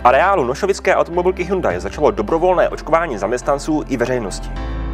V areálu nošovické automobilky Hyundai začalo dobrovolné očkování zaměstnanců i veřejnosti.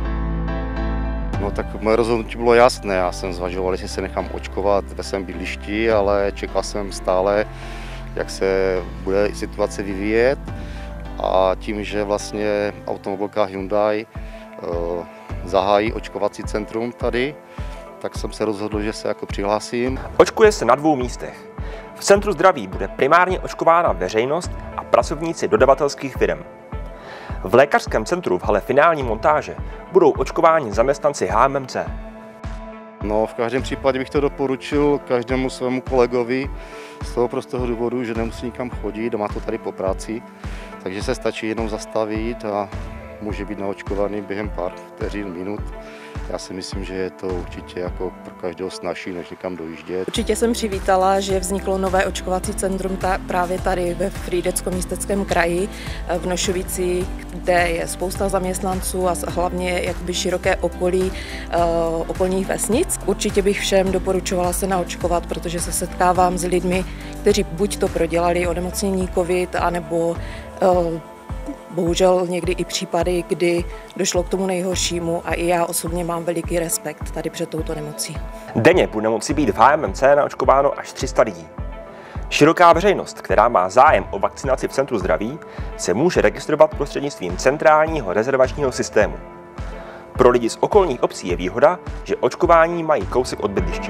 No tak moje rozhodnutí bylo jasné, já jsem zvažoval, jestli se nechám očkovat ve svém bydlišti, ale čekal jsem stále, jak se bude situace vyvíjet, a tím, že vlastně automobilka Hyundai zahájí očkovací centrum tady, tak jsem se rozhodl, že se jako přihlásím. Očkuje se na 2 místech. V centru zdraví bude primárně očkována veřejnost a pracovníci dodavatelských firm. V lékařském centru v hale finální montáže budou očkováni zaměstnanci HMMC. No, v každém případě bych to doporučil každému svému kolegovi z toho prostého důvodu, že nemusí nikam chodit, má to tady po práci, takže se stačí jenom zastavit a může být naočkovaný během pár vteřin, minut. Já si myslím, že je to určitě jako pro každého snazší, než někam dojíždět. Určitě jsem přivítala, že vzniklo nové očkovací centrum právě tady ve Frýdecko-Místeckém kraji v Nošovicích, kde je spousta zaměstnanců a hlavně jakoby široké okolí okolních vesnic. Určitě bych všem doporučovala se naočkovat, protože se setkávám s lidmi, kteří buď to prodělali onemocnění COVID, anebo bohužel někdy i případy, kdy došlo k tomu nejhoršímu, a i já osobně mám veliký respekt tady před touto nemocí. Denně bude moci být v HMMC naočkováno až 300 lidí. Široká veřejnost, která má zájem o vakcinaci v centru zdraví, se může registrovat prostřednictvím centrálního rezervačního systému. Pro lidi z okolních obcí je výhoda, že očkování mají kousek od bydliště.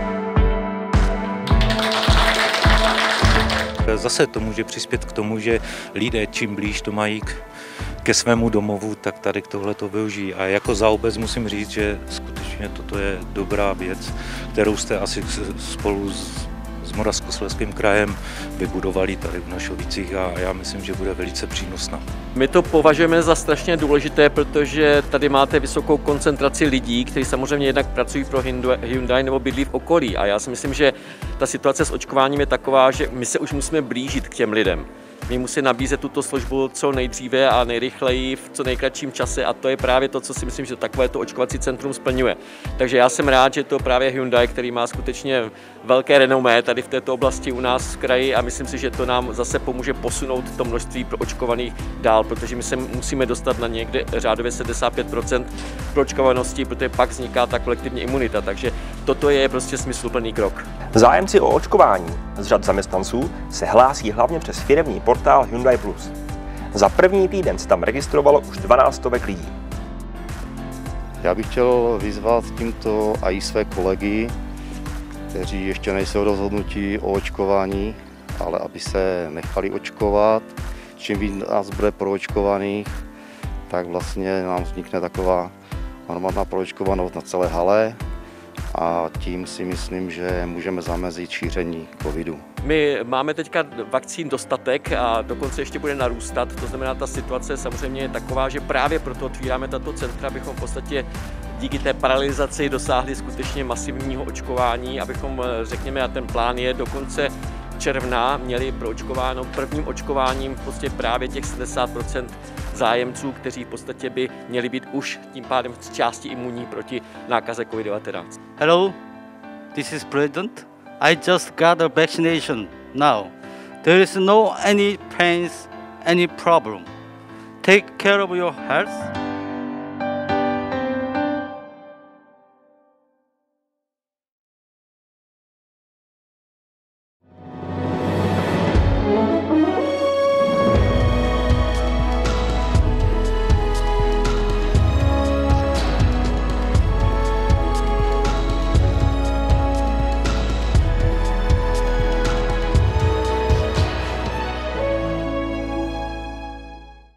Zase to může přispět k tomu, že lidé čím blíž to mají ke svému domovu, tak tady k tohle to využijí. A jako za obec musím říct, že skutečně toto je dobrá věc, kterou jste asi spolu s Moravskoslezským krajem vybudovali tady v Nošovicích, a já myslím, že bude velice přínosná. My to považujeme za strašně důležité, protože tady máte vysokou koncentraci lidí, kteří samozřejmě jednak pracují pro Hyundai nebo bydlí v okolí. A já si myslím, že ta situace s očkováním je taková, že my se už musíme blížit k těm lidem. My musíme nabízet tuto službu co nejdříve a nejrychleji v co nejkratším čase, a to je právě to, co si myslím, že takovéto očkovací centrum splňuje. Takže já jsem rád, že to právě Hyundai, který má skutečně velké renomé tady v této oblasti u nás v kraji, a myslím si, že to nám zase pomůže posunout to množství očkovaných dál, protože my se musíme dostat na někde řádově 75% proočkovanosti, protože pak vzniká ta kolektivní imunita. Takže toto je prostě smysluplný krok. Zájemci o očkování z řad zaměstnanců se hlásí hlavně přes firemní portál Hyundai Plus. Za první týden se tam registrovalo už 12 lidí. Já bych chtěl vyzvat tímto i své kolegy, kteří ještě nejsou rozhodnutí o očkování, ale aby se nechali očkovat. Čím víc nás bude proočkovaných, tak vlastně nám vznikne taková normální proočkovanost na celé hale, a tím si myslím, že můžeme zamezit šíření covidu. My máme teďka vakcín dostatek a dokonce ještě bude narůstat, to znamená, ta situace samozřejmě je taková, že právě proto otvíráme tato centra, abychom v podstatě díky té paralizaci dosáhli skutečně masivního očkování, abychom, řekněme, a ten plán je do konce června měli proočkováno prvním očkováním prostě právě těch 70% zájemců, kteří v podstatě by měli být už tím pádem z části imunní proti nákaze COVID-19. Hello, this is President. I just got a vaccination now. There is no any pains, any problem. Take care of your health.